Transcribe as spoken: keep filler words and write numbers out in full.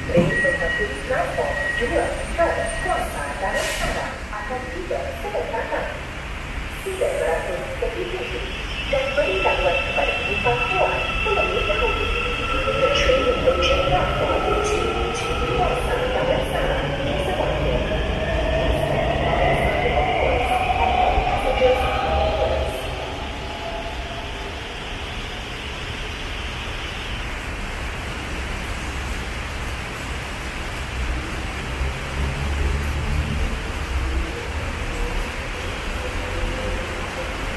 Train memasuki platform dua dan kuasa dalam sana akan tidak sebentar lagi. Tidak berarti